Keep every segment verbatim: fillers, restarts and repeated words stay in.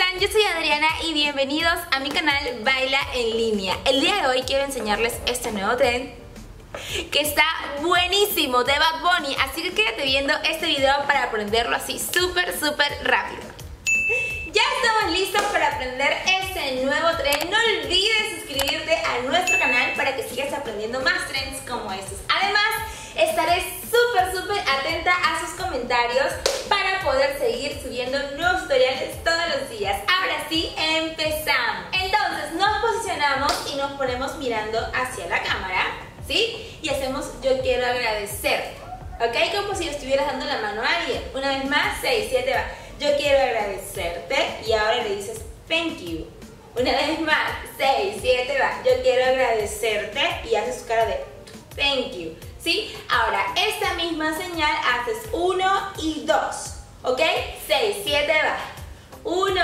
están? Yo soy Adriana y bienvenidos a mi canal Baila en Línea. El día de hoy quiero enseñarles este nuevo trend que está buenísimo de Bad Bunny, así que quédate viendo este video para aprenderlo así súper súper rápido. Ya estamos listos para aprender este nuevo trend. No olvides suscribirte a nuestro canal para que sigas aprendiendo más trends como estos. Además, estaré súper súper atenta a sus comentarios para poder seguir subiendo nuevos tutoriales todos los días. Ahora sí, empezamos. Entonces nos posicionamos y nos ponemos mirando hacia la cámara, ¿sí? Y hacemos yo quiero agradecer, ¿ok? Como si estuvieras dando la mano a alguien. Una vez más, seis, siete, va. Yo quiero agradecerte y ahora le dices thank you. Una vez más, seis, siete, va. Yo quiero agradecerte y haces su cara de thank you, ¿sí? Ahora, esta misma señal haces uno y dos, ¿ok? seis, siete, va. uno,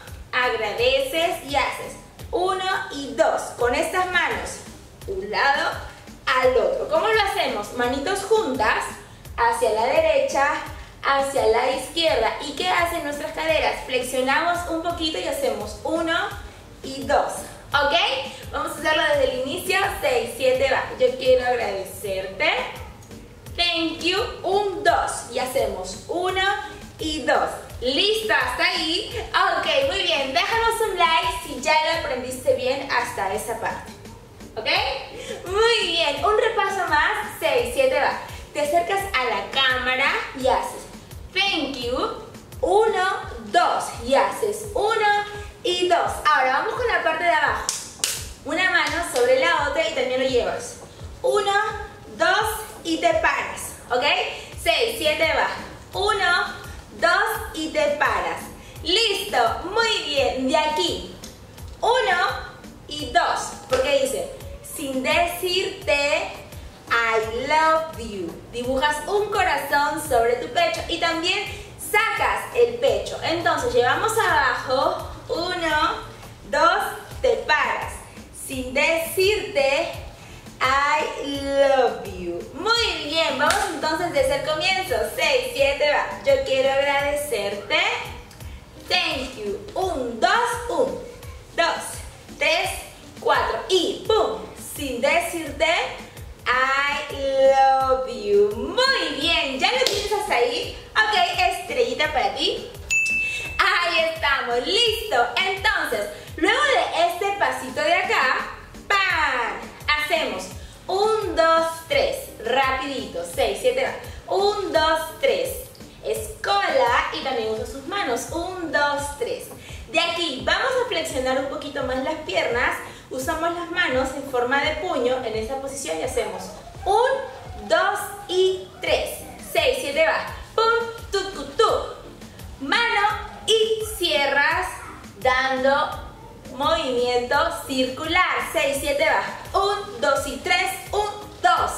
agradeces y haces uno y dos. Con estas manos, un lado al otro. ¿Cómo lo hacemos? Manitos juntas, hacia la derecha, hacia la izquierda. ¿Y qué hacen nuestras caderas? Flexionamos un poquito y hacemos uno y dos, ¿ok? Vamos a hacerlo desde el inicio. seis, siete, va. Yo quiero agradecerte. Thank you. Un, dos. Y hacemos uno y dos. ¿Listo? ¿Hasta ahí? Ok, muy bien. Déjanos un like si ya lo aprendiste bien hasta esa parte, ¿ok? Muy bien. Un repaso más. seis, siete, va. Te acercas a la cámara y haces thank you, uno, dos, y haces uno y dos. Ahora vamos con la parte de abajo. Una mano sobre la otra y también lo llevas. Uno, dos y te paras, ¿ok? seis, siete, va. Uno, dos y te paras. Listo, muy bien. De aquí, uno y dos, porque dice, sin decirte I love you. Dibujas un corazón sobre tu pecho y también sacas el pecho. Entonces llevamos abajo, uno, dos, te paras. Sin decirte I love you. Muy bien, vamos entonces desde el comienzo. seis, siete, va. Yo quiero agradecerte. Thank you. Un, dos, un, dos, tres, cuatro y pum. Sin decirte I love you. Muy bien, ¿ya lo tienes hasta ahí? Ok, estrellita para ti. Ahí estamos, listo. Entonces, luego de este pasito de acá, ¡pam! Hacemos un, dos, tres, rapidito, seis, siete, va. un, dos, tres. Es cola y también usa sus manos. un, dos, tres. De aquí vamos a flexionar un poquito más las piernas. Usamos las manos en forma de puño en esa posición y hacemos un, dos y tres. seis, siete, va. Pum, tu, tu, tu. Mano y cierras dando movimiento circular. seis, siete, va. un, dos y tres. un, dos.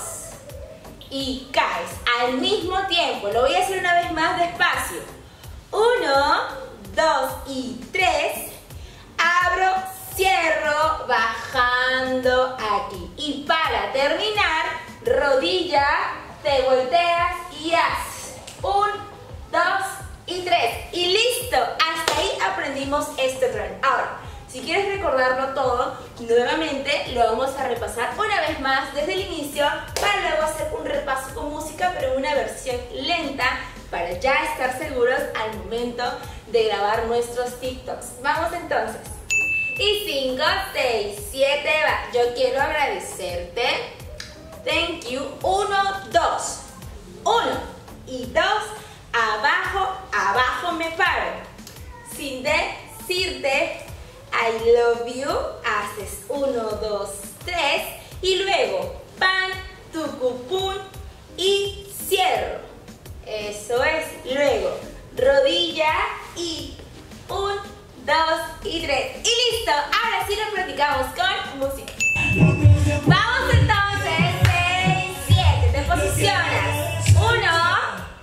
Y caes al mismo tiempo. Lo voy a hacer una vez más despacio. uno, dos y tres. Abro, cierro, bajando aquí. Y para terminar, rodilla, te volteas y haces un, dos y tres. Y listo. Hasta ahí aprendimos este trend. Ahora, si quieres recordarlo todo, nuevamente lo vamos a repasar una vez más desde el inicio para luego hacer un repaso con música, pero una versión lenta para ya estar seguros al momento de grabar nuestros TikToks. Vamos entonces. Y cinco, seis, siete, va. Yo quiero agradecerte. Thank you. uno, dos. uno y dos. Abajo, abajo me paro. Sin decirte I love you. Haces uno, dos, tres. Y luego, pan, tucupún y cierro. Eso es. Luego, rodilla y un, dos y tres. Y listo. Ahora sí lo practicamos con música. Vamos entonces. seis, siete. Te posicionas. uno,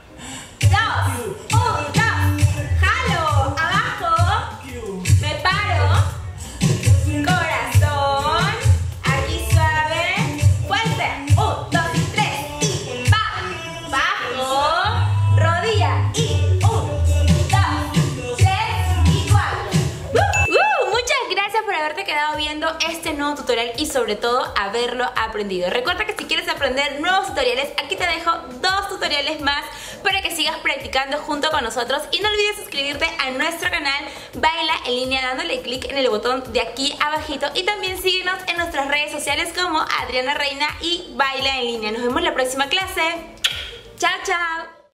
dos, un, dos. Jalo. Abajo. Me paro. Corazón. Aquí suave. Fuerte. un, dos y tres. Y va. Bajo. Rodilla. Y un, dos, tres y cuatro. quedado viendo este nuevo tutorial y sobre todo haberlo aprendido. Recuerda que si quieres aprender nuevos tutoriales, aquí te dejo dos tutoriales más para que sigas practicando junto con nosotros. Y no olvides suscribirte a nuestro canal Baila en Línea dándole clic en el botón de aquí abajito. Y también síguenos en nuestras redes sociales como Adriana Reina y Baila en Línea. Nos vemos en la próxima clase. Chao, chao.